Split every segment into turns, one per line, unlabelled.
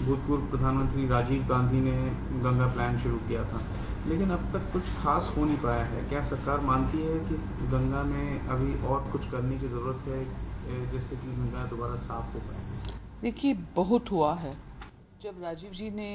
भूतपूर्व प्रधानमंत्री राजीव गांधी ने गंगा प्लान शुरू किया था, लेकिन अब तक कुछ खास हो नहीं पाया है। क्या सरकार मानती है कि गंगा में अभी और कुछ करने की ज़रूरत है जिससे कि गंगा दोबारा साफ हो पाए?
देखिए, बहुत हुआ है। जब राजीव जी ने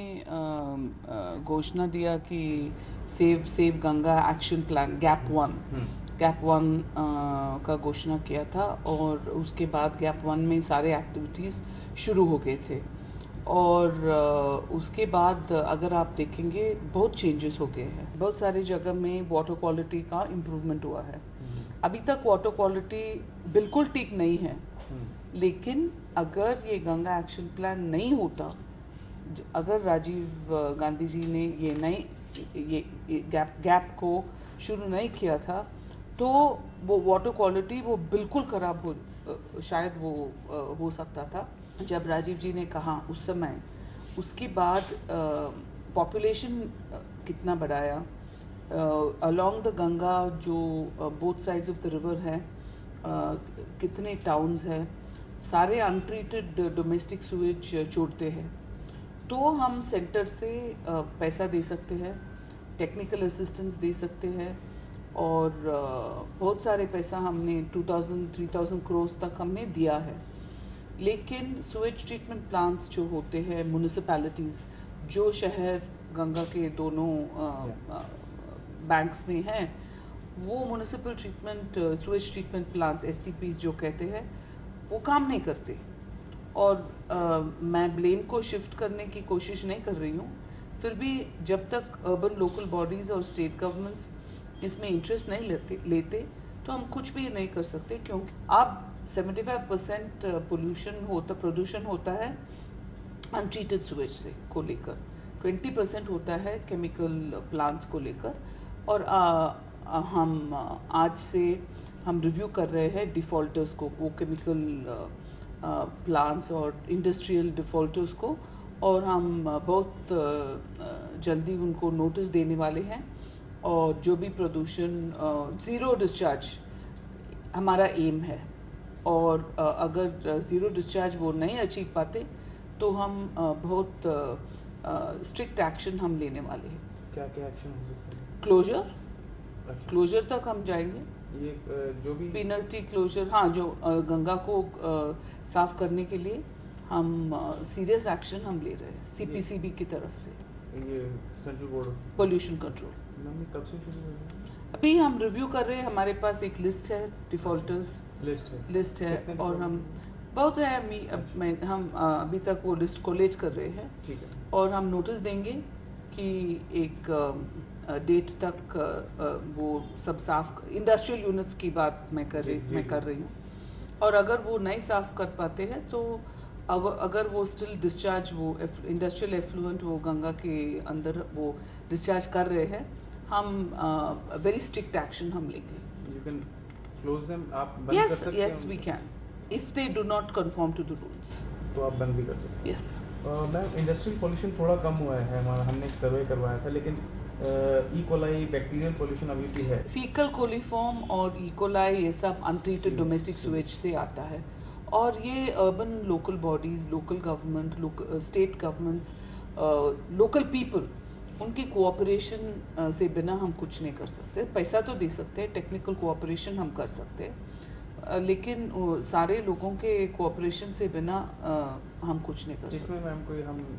घोषणा दिया कि save Ganga action plan GAP one का घोषणा किया था, और उसके बाद गैप वन में सारे एक्टिविटीज़ शुरू हो गए थे। और उसके बाद अगर आप देखेंगे बहुत चेंजेस हो गए हैं। बहुत सारी जगह में वाटर क्वालिटी का इम्प्रूवमेंट हुआ है। अभी तक वाटर क्वालिटी बिल्कुल ठीक नहीं है, लेकिन अगर ये गंगा एक्शन प्लान नहीं होता, अगर राजीव गांधी जी ने ये गैप को शुरू नहीं किया था, तो वो वाटर क्वालिटी वो बिल्कुल ख़राब शायद वो हो सकता था। जब राजीव जी ने कहा उस समय, उसके बाद पॉपुलेशन कितना बढ़ाया अलोंग द गंगा, जो both sides of the river है, कितने टाउन्स हैं, सारे अनट्रीटेड डोमेस्टिक सुएज छोड़ते हैं। तो हम सेंटर से पैसा दे सकते हैं, टेक्निकल असिस्टेंस दे सकते हैं, और बहुत सारे पैसा हमने 2000-3000 करोड़ तक हमने दिया है। लेकिन सुएज ट्रीटमेंट प्लांट्स जो होते हैं म्यूनिसिपैलिटीज़, जो शहर गंगा के दोनों बैंक्स में हैं, वो municipal sewage treatment plants STPs जो कहते हैं, वो काम नहीं करते। और मैं ब्लेम को शिफ्ट करने की कोशिश नहीं कर रही हूँ, फिर भी जब तक अर्बन लोकल बॉडीज़ और स्टेट गवर्नमेंट्स इसमें इंटरेस्ट नहीं लेते तो हम कुछ भी नहीं कर सकते। क्योंकि अब 75% प्रदूषण होता है अनट्रीटेड सुएज से को लेकर, 20% होता है केमिकल प्लांट्स को लेकर। और हम आज से हम रिव्यू कर रहे हैं डिफ़ॉल्टर्स को, वो केमिकल प्लांट्स और इंडस्ट्रियल डिफ़ॉल्टर्स को, और हम बहुत जल्दी उनको नोटिस देने वाले हैं। और जो भी प्रदूषण, ज़ीरो डिस्चार्ज हमारा एम है, और अगर ज़ीरो डिस्चार्ज वो नहीं अचीव पाते तो हम बहुत स्ट्रिक्ट एक्शन हम लेने वाले हैं।
क्या क्या एक्शन हो सकते हैं?
क्लोजर तक हम जाएंगे।
ये जो भी
पेनल्टी क्लोजर, हाँ, जो गंगा को साफ करने के लिए हम सीरियस एक्शन हम ले रहे हैं CPCB की तरफ से।
ये सेंट्रल बोर्ड
पोल्यूशन कंट्रोल
कब से शुरू हुआ?
अभी हम रिव्यू कर रहे हैं, हमारे पास एक लिस्ट है, डिफ़ॉल्टर्स लिस्ट है, और हम बहुत है, हम अभी तक वो लिस्ट कोलेट कर रहे हैं।
ठीक है।
और हम नोटिस देंगे कि एक डेट तक वो सब साफ, इंडस्ट्रियल यूनिट्स की बात मैं कर रही हूँ। और अगर वो नहीं साफ कर पाते हैं तो अगर वो स्टिल डिस्चार्ज, वो इंडस्ट्रियल एफ्लुएंट वो गंगा के अंदर वो डिस्चार्ज कर रहे हैं, हम वेरी स्ट्रिक्ट एक्शन हम लेंगे।
You can close them, आप बंद कर सकते हैं?
Yes, we can. If they do not conform to the rules.
तो आप बंद भी कर सकते हैं?
Yes.
मैम, इंडस्ट्रियल पोल्यूशन थोड़ा कम हुआ है, हमने एक सर्वे करवाया था, लेकिन इकोलाई बैक्टीरियल पोल्यूशन अभी भी है।
फीकल कोलीफॉर्म और इकोलाई ये सब अनट्रीटेड डोमेस्टिक सुएज से आता है, और ये urban local bodies, local government, state governments, local people, उनकी कोऑपरेशन से बिना हम कुछ नहीं कर सकते। पैसा तो दे सकते हैं, टेक्निकल कोऑपरेशन हम कर सकते हैं, लेकिन सारे लोगों के कोऑपरेशन से बिना हम कुछ नहीं कर सकते।
इसमें मैम कोई हम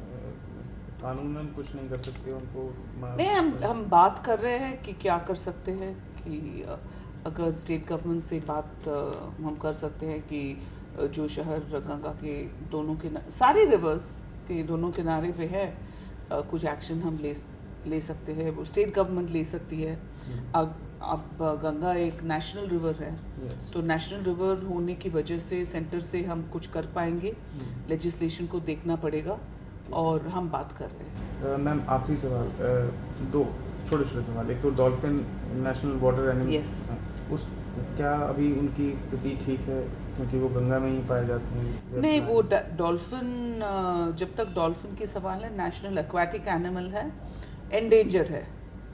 कानूनन कुछ नहीं कर सकते उनको?
नहीं, हम बात कर रहे हैं कि क्या कर सकते हैं, कि अगर स्टेट गवर्नमेंट से बात हम कर सकते हैं कि जो शहर गंगा के दोनों किनारे, सारी रिवर्स के दोनों किनारे पे है, कुछ एक्शन हम ले सकते हैं, वो स्टेट गवर्नमेंट ले सकती है। अब गंगा एक नेशनल रिवर है, तो नेशनल रिवर होने की वजह से सेंटर से हम कुछ कर पाएंगे, लेजिस्लेशन को देखना पड़ेगा, और हम बात कर रहे हैं।
मैम, आखिरी सवाल, दो छोटे छोटे सवाल। एक तो dolphin national water animal,
yes,
उस क्या अभी उनकी स्थिति ठीक है, क्योंकि वो गंगा में ही पाए जाते हैं?
नहीं, वो डॉल्फिन, जब तक डॉल्फिन की सवाल है, नेशनल एक्वाटिक एनिमल है, एंडेंजर्ड है,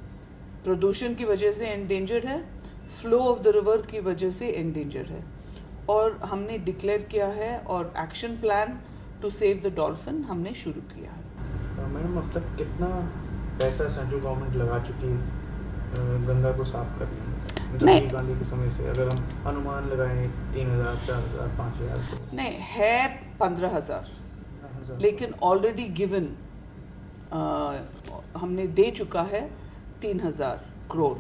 प्रदूषण की वजह से एंडेंजर्ड है, फ्लो ऑफ द रिवर की वजह से एंडेंजर्ड है। और हमने डिक्लेयर किया है, और action plan to save the dolphin हमने शुरू किया है।
मैडम, अब तक कितना पैसा सेंट्रल गवर्नमेंट लगा चुकी है गंगा को साफ करने में? राजीव गांधी के समय से अगर हम अनुमान लगाएं 3,000, 4,000, 5,000 तो
नहीं है 15,000, लेकिन ऑलरेडी गिवन हमने दे चुका है 3,000 crore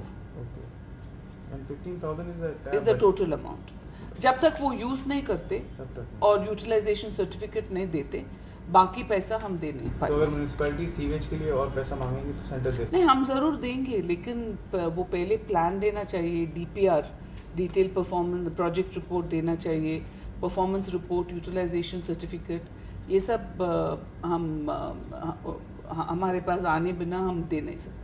is the total amount. जब तक वो यूज नहीं करते और यूटिलाइजेशन सर्टिफिकेट नहीं देते, बाकी पैसा हम दे नहीं पाएंगे।
तो अगर म्यूनिसिपैलिटी सीवेज के लिए और पैसा मांगेंगे तो सेंटर दे?
नहीं, हम जरूर देंगे, लेकिन वो पहले प्लान देना चाहिए, DPR, detail performance project report देना चाहिए, परफॉर्मेंस रिपोर्ट, यूटिलाइजेशन सर्टिफिकेट, ये सब हमारे पास आने बिना हम दे नहीं सकते।